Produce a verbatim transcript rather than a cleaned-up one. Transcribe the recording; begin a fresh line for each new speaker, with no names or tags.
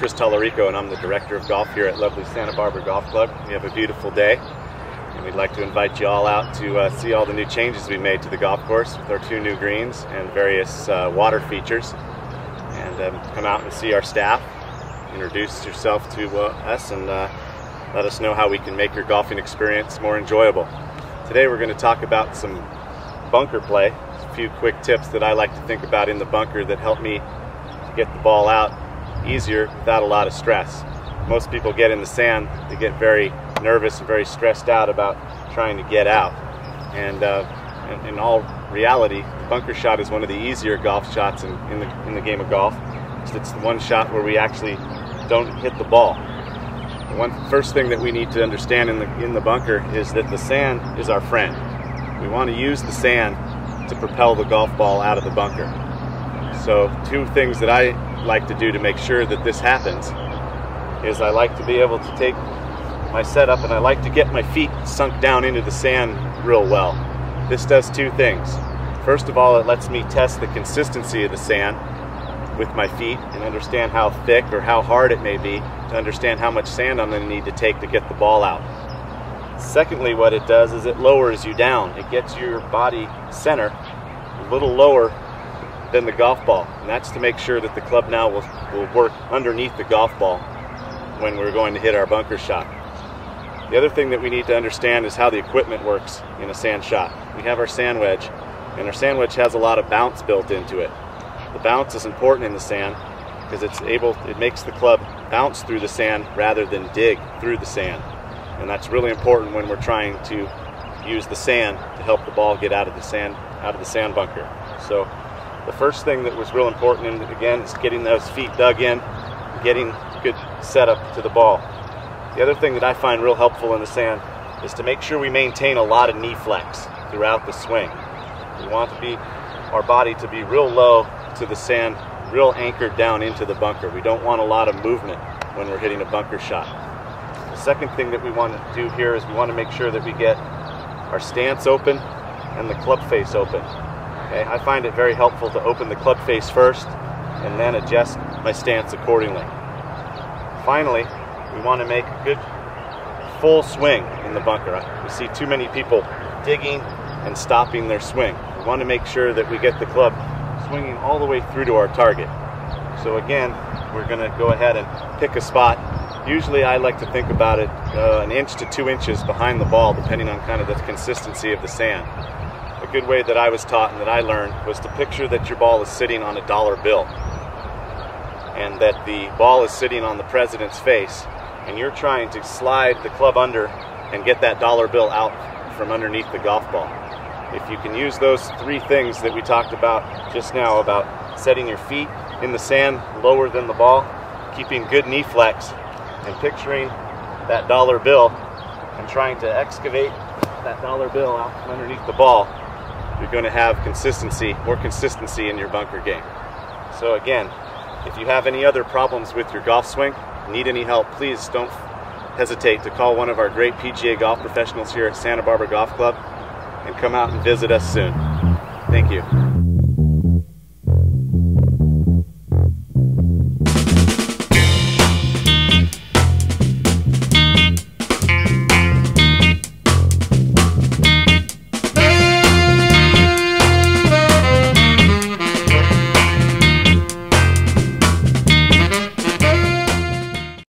Chris Tallarico, and I'm the Director of Golf here at lovely Santa Barbara Golf Club. We have a beautiful day, and we'd like to invite you all out to uh, see all the new changes we made to the golf course with our two new greens and various uh, water features. And um, come out and see our staff, introduce yourself to uh, us, and uh, let us know how we can make your golfing experience more enjoyable. Today we're going to talk about some bunker play, a few quick tips that I like to think about in the bunker that help me to get the ball out easier without a lot of stress. Most people get in the sand, they get very nervous and very stressed out about trying to get out. And uh, in, in all reality, the bunker shot is one of the easier golf shots in, in, the, in the game of golf. It's the one shot where we actually don't hit the ball. The one first thing that we need to understand in the, in the bunker is that the sand is our friend. We want to use the sand to propel the golf ball out of the bunker. So two things that I like to do to make sure that this happens is I like to be able to take my setup and I like to get my feet sunk down into the sand real well. This does two things. First of all, it lets me test the consistency of the sand with my feet and understand how thick or how hard it may be to understand how much sand I'm going to need to take to get the ball out. Secondly, what it does is it lowers you down. It gets your body center a little lower than the golf ball, and that's to make sure that the club now will, will work underneath the golf ball when we're going to hit our bunker shot. The other thing that we need to understand is how the equipment works in a sand shot. We have our sand wedge, and our sand wedge has a lot of bounce built into it. The bounce is important in the sand because it's able, it makes the club bounce through the sand rather than dig through the sand. And that's really important when we're trying to use the sand to help the ball get out of the sand, out of the sand bunker. So the first thing that was real important, and again, is getting those feet dug in, getting good setup to the ball. The other thing that I find real helpful in the sand is to make sure we maintain a lot of knee flex throughout the swing. We want to be, our body to be real low to the sand, real anchored down into the bunker. We don't want a lot of movement when we're hitting a bunker shot. The second thing that we want to do here is we want to make sure that we get our stance open and the club face open. Okay, I find it very helpful to open the club face first and then adjust my stance accordingly. Finally, we want to make a good full swing in the bunker. We see too many people digging and stopping their swing. We want to make sure that we get the club swinging all the way through to our target. So again, we're going to go ahead and pick a spot. Usually I like to think about it uh, an inch to two inches behind the ball, depending on kind of the consistency of the sand. A good way that I was taught and that I learned was to picture that your ball is sitting on a dollar bill and that the ball is sitting on the president's face, and you're trying to slide the club under and get that dollar bill out from underneath the golf ball. If you can use those three things that we talked about just now, about setting your feet in the sand lower than the ball, keeping good knee flex, and picturing that dollar bill and trying to excavate that dollar bill out from underneath the ball, you're going to have consistency, more consistency in your bunker game. So again, if you have any other problems with your golf swing, need any help, please don't hesitate to call one of our great P G A golf professionals here at Santa Barbara Golf Club and come out and visit us soon. Thank you.